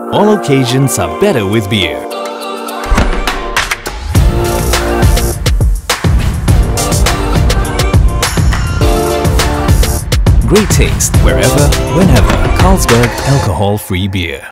All occasions are better with beer. Great taste wherever, whenever. Carlsberg alcohol-free beer.